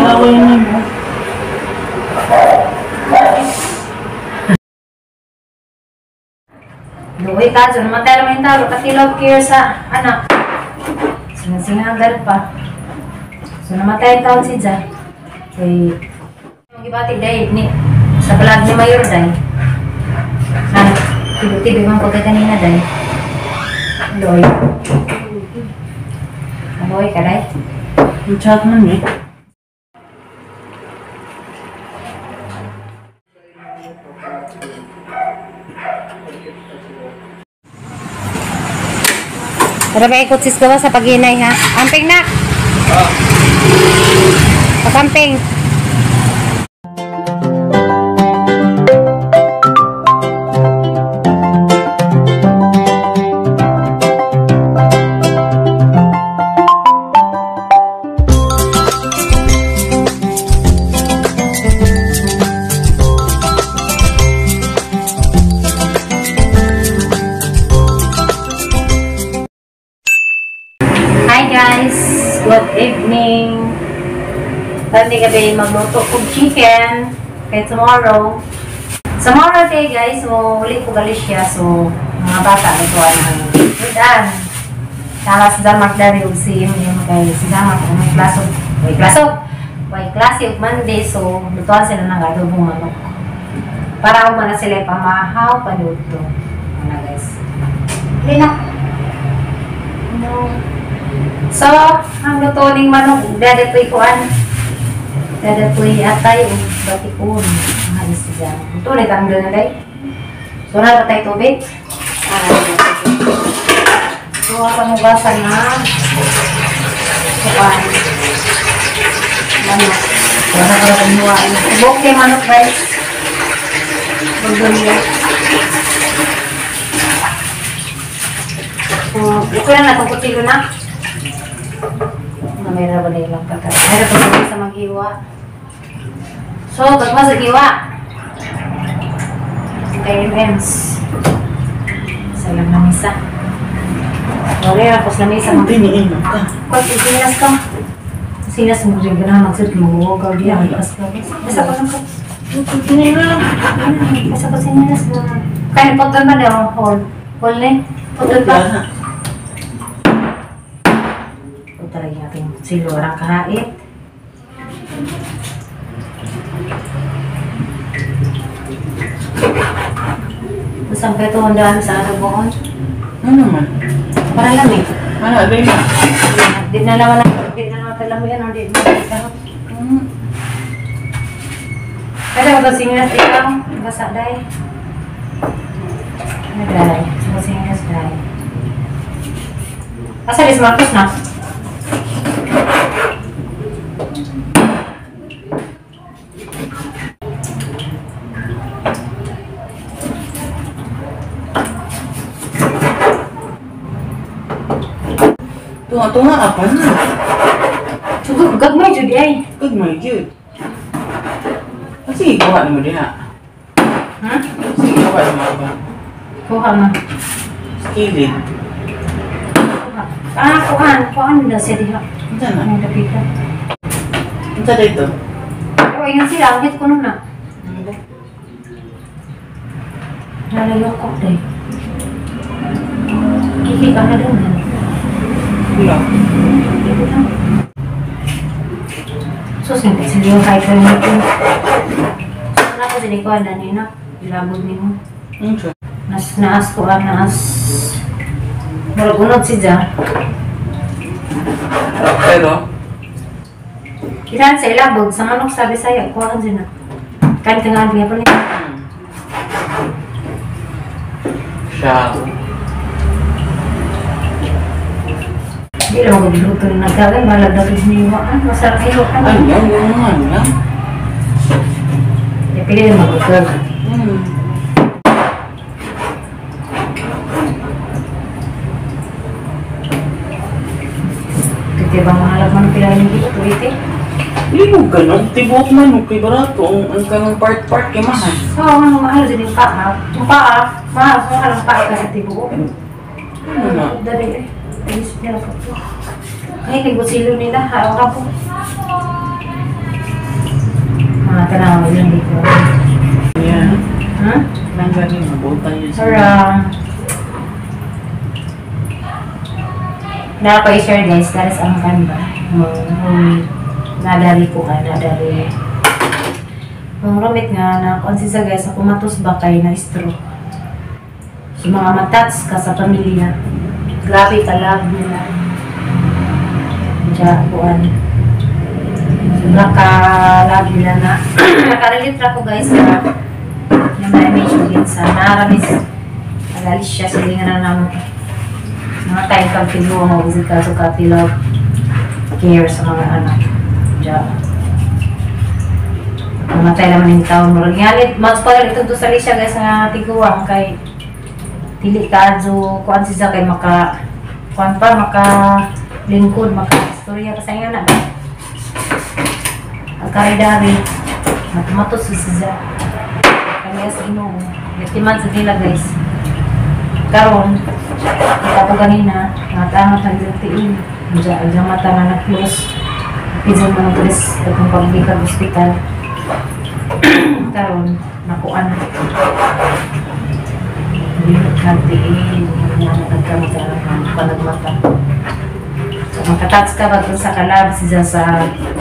away mo. Luwi ka, so namatay naman yung taro, katilaw care sa anak. Singasingagal pa. So namatay yung taon si Jan. Kaya, yung ibati dahil ni, sa balag ni Mayor dahil. Tibo-tibo yung pagka kanina dahil. Aloy. Aloy ka dahil. Yung chat man eh. Tara ba ikot sis gawa sa pag-inay ha? Amping na! Pag-amping! Hi guys! Good evening! Tadi gabi magluto kong chicken kaya tomorrow. Tomorrow day guys, so uli ko galis siya. So mga bata nagkuhan ng udan. Kala si Damak dari usim yung kay si Damak may klase of Monday. So lutuan sila ng adobong manok. Para ako na sila pamahaw paluto. Ano guys? Linak! No. So, ang luto ng manok, dadapoy kuan. Dadapoy atay o batikon. Ang halis siya. Ito, nagkando na day. So, natatay tubig. So, pamugasan na kuan. Manok. Wala ka na kumuhaan. Ibok yung manok guys. Magdulya. So, ito yan na itong kutilo na. Mayroon ba na ilang pagkat. Mayroon pa sila sa mag-iwa. So, pag masag-iwa. Okay, friends. Salam na misa. Sorry, tapos na misa. Hindi niinom ka. Pag sinas ka. Sinas mo rin na mag-sirk mo. Huwag ka alas ka. Basta pa lang ka. Hindi na lang. Basta pa sinas mo. Kaya pagkan ba na hall? Hall na? Pagkan ba? Talaga natin silurang kahait. Masang kayo tuhundaan sa adoboon? Ano naman? Para lang eh. Ano, abay na? Di na naman talam yan o di na ikahot. Kaya ba ito singas ikaw? Basa dahi. Naglalay. Singas dahi. Asa di Marcos na? Tunga-tunga apa na? Sugo, gagmay jud ay. Gagmay jud. Kasi gawa mo din ha? Ha? Kasi gawa mo ba? Kuha na. Skilling. Kuhaan na siya diha. Ano na? Ano dapita? Ano sa dito? O, yun sila. Angit ko nun na. Nalayok ko day. Kiki ka na doon. Wala. So, simple sila yung kahit ko nito. So, na ko sila ko na nina. Ilabog ni mo. Ano siya? Naas ko naas. Maragunod si Ja. Pero? Ilan sa ilabog. Sa manok sabi sa'yo. Kuhaan siya na. Kahit nga niya pa niya. Siya. Hindi lang magluto na nagkagay. Malagdatos niyo. Masarap kayo. Ano? Yung ano? Pili na magluto. Kaya bang mahalap man pilahin dito, ito? Hindi mo ganun. Tibok man, kay barato. Ang kanang part-part kay mahal. Oo, mahal din yung paa. Yung paa, mahal ang paa kasi tibok. Ano na? Dari eh. Ayos nila po. Ay, kay Busilo nila. Harap ka po. Mga tanaw yun dito. Yan. Ha? Nang galing, mabutan yun. Sarang. Nakapa-share guys, guys ang kanda. Nadari ko ka, nadari. Ang ramit nga na konsisa guys, ako matos ba kayo na stroke. So mga matats ka sa pamilya. Grabe ka love nila. Diyan, buwan. Naka-love nila na. Nakarelate ko guys na yung na-mention din sa naramis. Nagalis siya sa lingan na namin. Mga tayo pagpilo ang mabusika sa kapilog care sa mga anak. Diyan. Namatay naman yung taon. Maragyalit. Mas-pala ito to sa Lisha guys nga tiguang kay dili ka so kuan siya kay maka kuan pa maka lingkod maka istorya pa sa inyo na. Ang karidari matmatos siya. Kaya sa ino. Yatiman sa nila guys. Karon kita po kanina, natangat ang tiin. Diyan mata na na-close. Pizan mo ng tulis itong pagbikag hospital. Karon, nakuan. Nagtiin, nagkamata ng panagmata. So, makatats ka ba sa kalab siya sa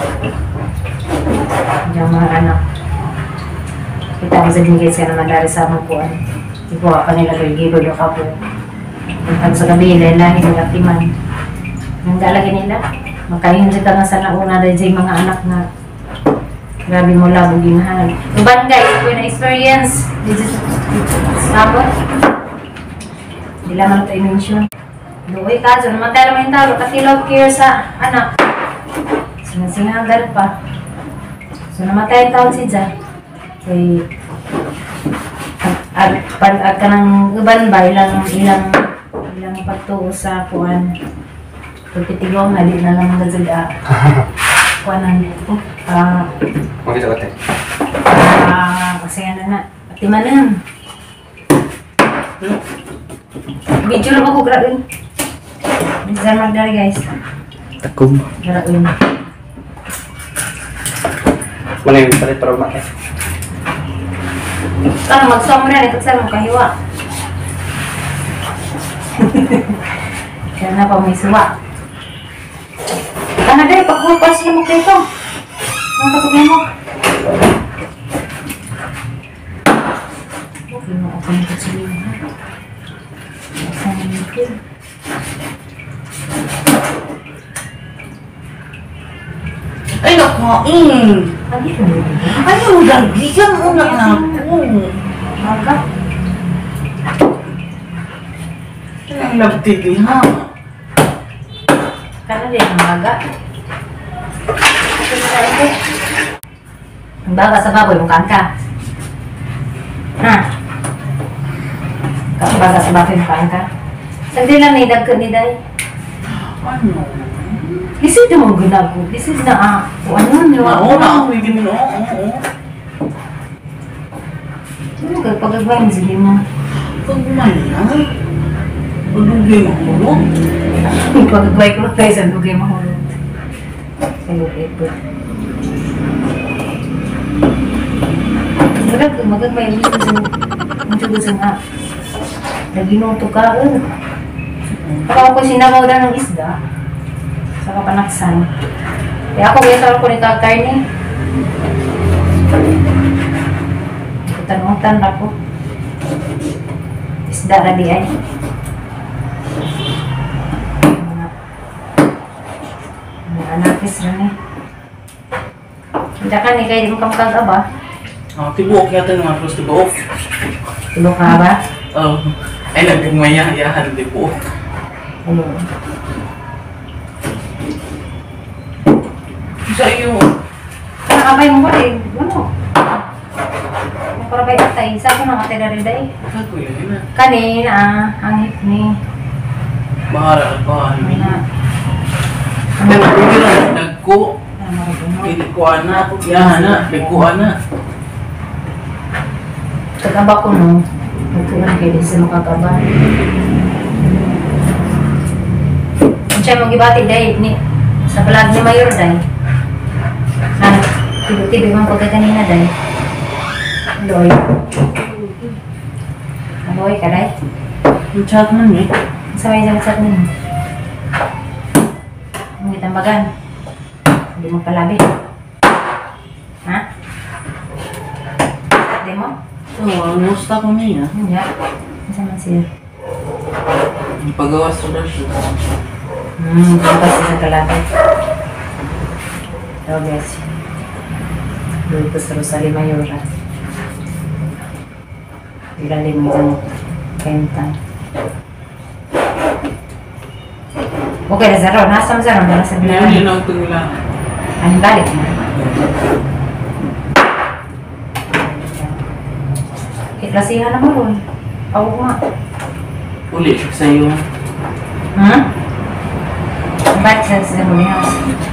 diyan mga anak. Kita mo sa dingay siya naman dari sa mga kuan. Ibuha pa nila kay Gibo do Kapo. Pag sa gabi, lahi ng katiman. Nang dalagi nila, makain sila nga sa nauna dahil sa mga anak na grabe mo lang ang ginahal. Uban guys, kung na-experience, this is sabot. Hindi lang ito i-mention. Doon ka, so namatay naman yung taro, katilaw care sa anak. Sinasinagal pa. So namatay yung tao si Jah. Kaya, pag ka ng uban ba, ilang pagtuo sa kuwan. Pagtitigong na, di na lang magazada. Kuwanan ito. Makita ko tayo. Kasi na. Atimanan. Video lang ako, grabe. Bisa magdari guys. Takum. Grabe. Mana yung palit para umat eh? Kano, mag-song na rin. Kasi mo kahiwa. Kaya na pa may suwa. Ano dahil, pagkupas na mo kayo ito. Ano kasugay mo? Okay mo ako nito sa iyo. Saan mo nito? Ay, nakain! Ano ito mo? Ano, gagigan mo na ako. Maga? Ang nagtigi ha. Kano din ang maga? Ang baga sa baboy, mukhaan ka. Ha? Ang baga sa baboy, mukhaan ka. Sagdi lang na idagka ni Day. Ano? This is the mga ginago. This is the, ano, Oo, hindi mo na. Oo. Ano ka, pag-agwain sila mo? Pagmaya. Pagdugay mo ko. Pag-agway ko tayo sa lugay mahulog. Sa lugay po. Mag-agway mo sa nga. Naginuto ka, Pagka ko sinagaw na ng isda, sa kapanaksan. Kaya ako gaya ko ni Kakarni. Tanong-tan ako. Isda na di ay. Mga anakis rin eh. Hindi ka ni kayo di mo kamakag ba? Tibuok yata naman, plus tibuok. Tulo ka ba? Oo. Ay, nagmaya, yahan, tibuok. Ano? Sa iyo. Nakabay mo ba eh? Ano? Parabay atay. Sa ako nang atay na rin day. Ako yun na. Kanina, ang hip ni. Bahala ka pa. Ano? Nagko. Nagkuhan na. Yahan na. Nagkuhan na. Tagaba ko no. Nagkuhan kayo din sa makakaba. Siya mong ibati day. Sa palag ni Mayor day. Tibo-tibo man po ka kanina, day. Aloy. Aloy ka, day. Yung chat man eh. Sabay sa mo. Ang itambagan. Hindi mo palabi. Ha? Hindi mo? Oo, ang gusto ko niya. Hindi. Masa man siya? Ang pagawas ko na siya. Bukas sa kalabi. Ito guys. Dito sa Rosalie Mayora. Ilalim mo dyan. Kentang. Okay na Zaro. Nasa mo Zaro? Nasa bilang. Hindi na ito nila. Ano balik mo? Itlasihan na mo ron. Ako nga. Uli siya sa'yo. Ba't sa Romeos?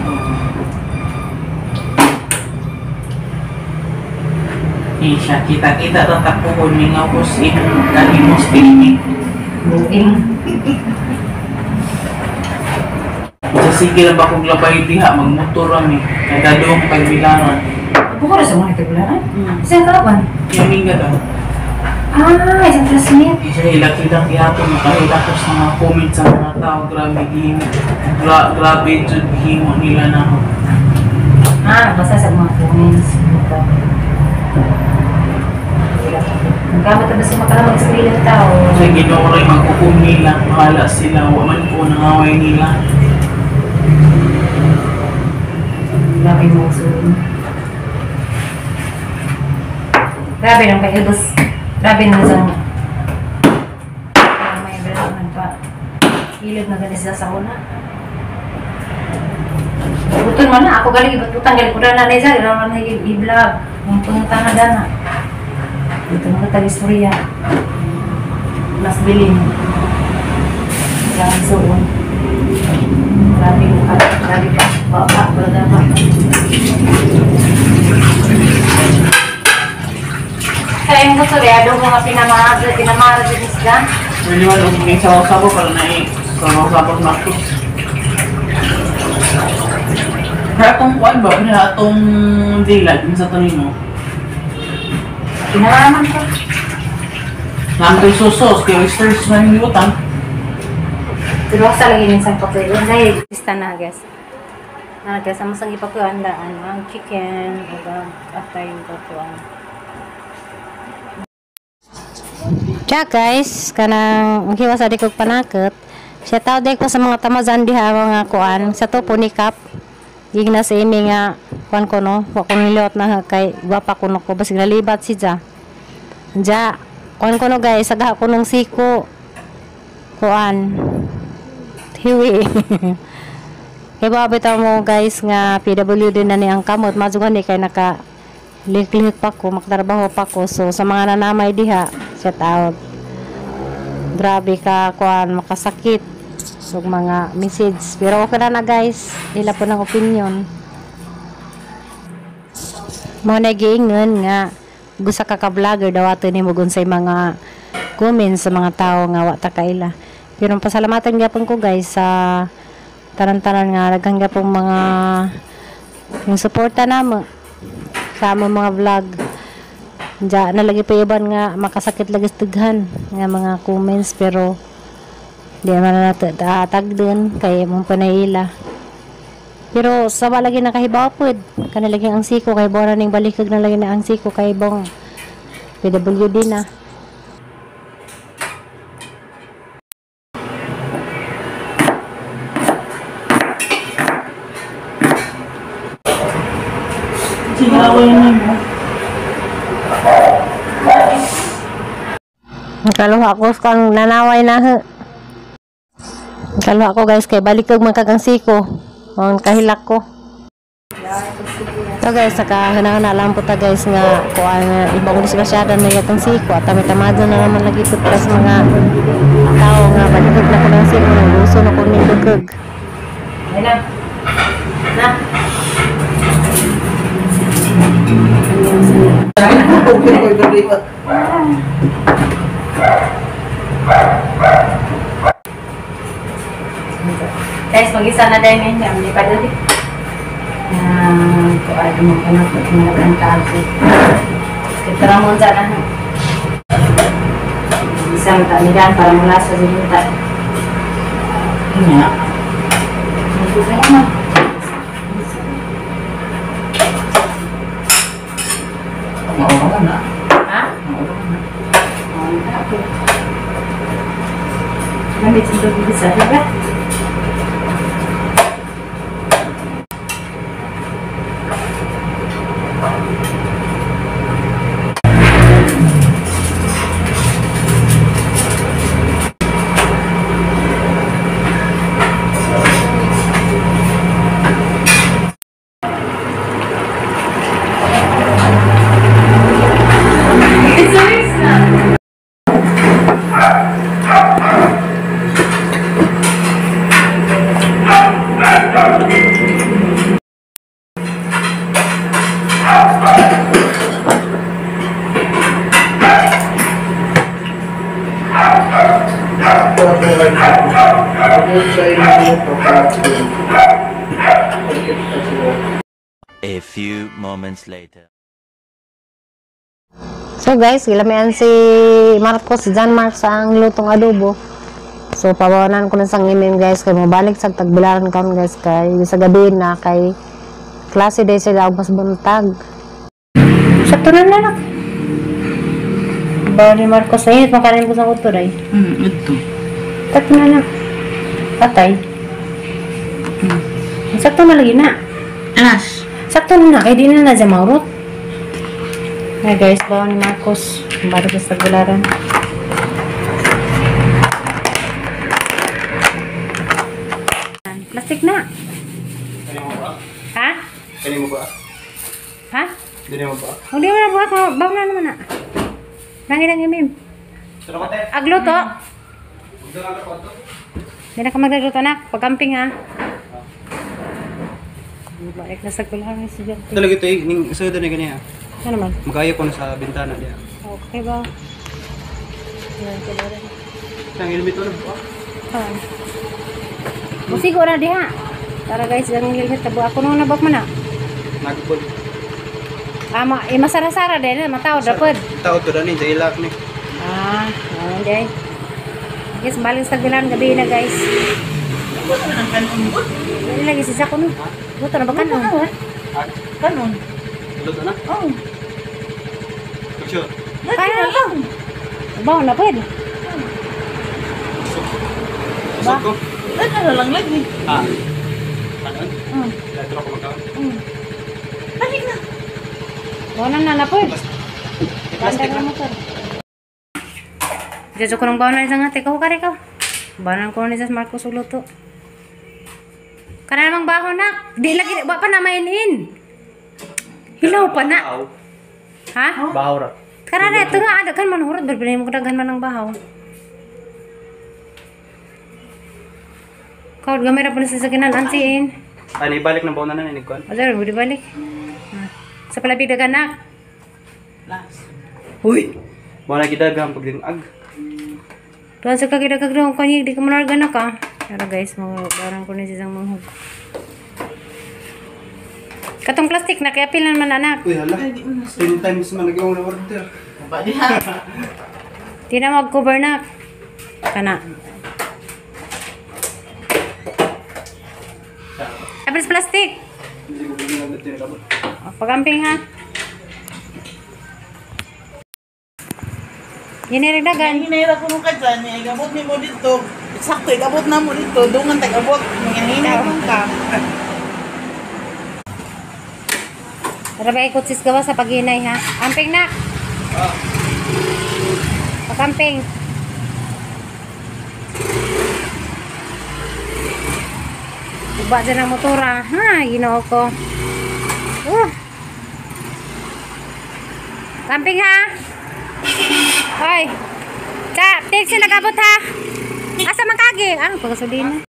Siya, kita-kita tatak po kuning ako si Kalimos Pilipin. Buing. Sa sige lang ba kong labay diha, magmotor kami. Kada doong pagbilangan. Buko na sa mga nagkagulaan? Saan kawan? Yamin ka daw. Isang classmate. Isa hilak-hilak ihapon, makahilak ko sa mga comment sa mga tao. Grabe gihimo. Grabe jud gihimo nila na ako. Basta sa mga comments. Nagkamata ba siya makalamag sa ng tao? Sa ginawa rin magkukum nila, mahala sila, waman po nangaway nila. Grabe mo sulit. Grabe nang kaibos. Grabe na sa may balaman pa. Hilid na ganis sa una. Butun mo na. Ako galing ibututang. Galing ko na nanay sa. Galing na i-vlog. Ang punta na dana. Ito mga tag-istorya. Mas bilin. Grabe suon. Grabe pa. Grabe pa. Baka. Balaga pa. Kaya yung gusto rin, ano mga pinamara din isda? Pwede man umingin sa wasabo para na sa wasabo na ito. Kaya itong kuwan ba? Kaya itong dila, din sa tanin mo. Pinamaraman ko. Nandun susos, kaya oysters na yung utang. Pero sa lagi minsan pa kayo. Dahil lista na guys. Guys, ang masang ipakuandaan ang chicken o after yung pakuan. Tiya guys, kanang hiwas adik kog panakot. Siya tao dek pa sa mga tamazan diha mga kuan. Sa to punikap. Gigna sa imi nga kuan ko no. Wa ko niliot na kay gwapa ko no ko basig nalibat si Ja. Ja, kuan ko no guys, sagha ko nung siko. Kuan. Hiwi. Kaya babitaw mo guys nga PWD na ni ang kamot. Mazugan ni kay naka lik-lik pa ko, makatrabaho pa ko. So sa mga nanamay diha, shout out. Grabe ka kuan makasakit. So mga message. Pero okay na guys. Ila po ng opinion. Mo nagiingon nga gusto ka ka-vlogger daw ato ni mugon sa mga comments sa mga tao nga wa ta kaila. Pero pasalamatan gyapon ko guys sa tanan-tanan nga daghang gyapon mga yung suporta namo sa among mga vlog. Diya nalagi pa iban nga makasakit lagi tughan nga mga comments pero di man na tatag din kay mong panaila. Pero sa lagi nakahibaw pod kanilagi ang siko kay bora ning balikag na lagi na ang siko kay bong PWD na. Sinaway na mo. Kaluha ko kang nanaway na he. Kaluha ko guys kay balikag magkagang siko. Ang kahilak ko. So guys, nakahana lang po ta guys nga kuan ibang disgrasyadan na yatang siko at tamad na naman lagi pud sa mga tao nga balikag na ko ng siko ng gusto na ko ning dugag. Ayun na. Guys, mag-isa na din yan. Hindi pa dali. Ay, dumaganap at nagkantaan ko. Kita mo dyan, ano? Isang tanigan para mula sa sinunta. Iya. Hindi ka naman. Maulan na. Ha? Maulan na. Okay. Nandit sa doon bisa, diba? A few moments later. So guys, gilamian si Marcos, si John Mark sa ang lutong adobo. So pawanan ko na sang imin guys, kay mabalik sa tagbilaran karon guys, kay sa gabi na kay klase day sila og mas buntag. Sakto na nak. Bawa ni Marcos ay makarin ko sa utod ay. Ito. Sakto na nak. Patay. Sakto na lagi na. Alas. Sakto na kay di na dyan maurot. Hey guys, bawa ni Marcos. Balik sa tagbilaran. Plastik na. Kani mo ba? Ha? Kani mo ba? Ha? Dili mo ba? Hindi mo na buhat mo. Bawa na naman na. Nangin imim. Sino ka te? Agluto. Dito ka ko to. Hindi na ka magagluto na. Pagkamping ha. Balik na sa tagbilaran si John. Ito lagi to ning sudo na gani ha. Ano naman? Magayo ko na sa bintana diya. Okay ba? Yan, tagbilaran. Nang helmet ulo ba? Musigo na diha. Tara guys, ang helmet tabo ako nung nabak man na. Nagpul. Masara-sara din, matawad rapod. Tao to dani jailak ni. Okay. Guys, balik sa tagbilaran gabi na guys. Buto ng kanon. Hindi lagi si Sako no. Buto na ba kanon? Kanon. Luto na. Oh. Sure. Kaya na. Bawa na pwede. Ba? Ko. Ano lang lagi. Kanon? Dito ko magkaon. Balik na. Bawa na pwede. Ganda na motor. Diyan ko nang bawa na isang ate. Kau kare ka. Bawa ko ni sa Marcos uluto. Kana namang baho na. Di lagi ba pa na mainin. Hilaw pa na. Ha? Bahaw ra. Karena itu nga ada kan manurut berbeda mo dagan man ng bahaw. Kau gamay ra pa sa sakinan ansiin. Ani balik na bawo na ni kuan. Azar mo balik. Sa palabig dagan nak. Last. Uy. Mo na gidagang pagdingag. Tuwa sa kagidagagdaw ko ni di ka manarga na ka. Tara guys, mo barang ko ni sisang manghug. Katong plastik na kaya pilan man anak. Uy hala. 10 times man nagawang na order. Ba diha. Di na mag-cover na. Kana. Abis plastik. Hindi ko bigyan ng tinakabot. Pagamping ha. Yan dagan. Hinahira ko nung kadyan, igabot ni mo dito. Eksakto, igabot na mo dito. Doon ang tagabot. Hinahira ko ka. Rabay ikot sis gawa sa paghinay ha. Amping na. Pagamping. Uba dyan ang motora. Ha, ginoo ko. Camping ha. Hoy. Ka, take sila kabot ha. Asa man kagi? Ano pagasulina?